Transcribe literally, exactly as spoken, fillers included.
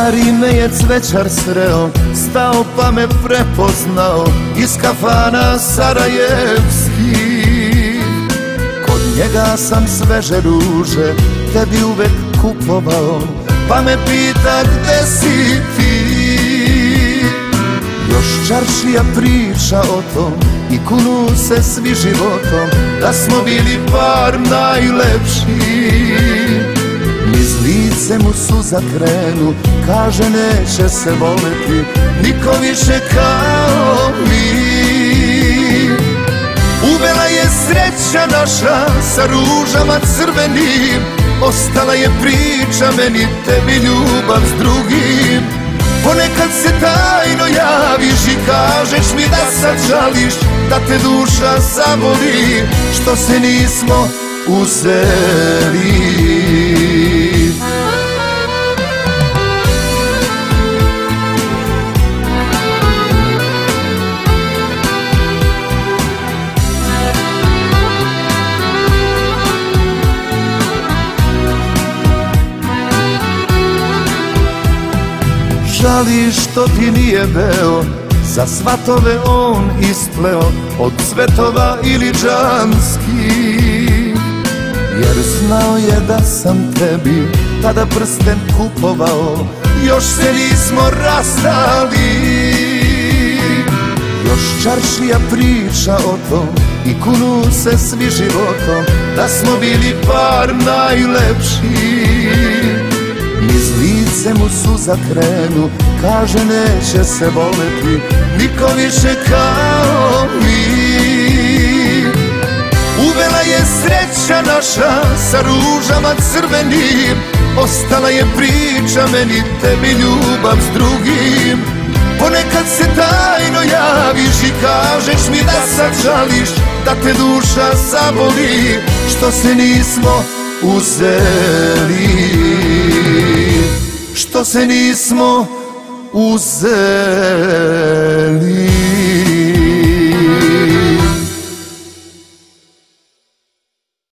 Stari me je cvećar sreo, stao pa me prepoznao iz kafana sarajevskih. Kod njega sam sveže ruže tebi uvek kupovao, pa me pita gde si ti. Još čaršija priča o tom i kunu se svi životom, da smo bili par najlepši. Niz lice mu suza krenu, kaže neće se voleti niko više kao mi. Uvela je sreća naša sa ružama crvenim, ostala je priča meni, tebi ljubav s drugim. Ponekad se tajno javiš i kažeš mi da sad žališ, da te duša zaboli što se nismo uzeli. Žališ što ti nije veo, za svatove on ispleo od cvetova iliđanskih. Jer znao je da sam tebi tada prsten kupovao, još se nismo rastali. Još čaršija priča o tom i kunu se svi životom, da smo bili par najlepši. Niz lice mu suza krenu, kaže neće se voleti niko više kao mi. Uvela je sreća naša sa ružama crvenim, ostala je priča meni, tebi ljubav s drugim. Ponekad se tajno javiš i kažeš mi da sad žališ, da te duša zaboli što se nismo uzeli. Što se nismo uzeli.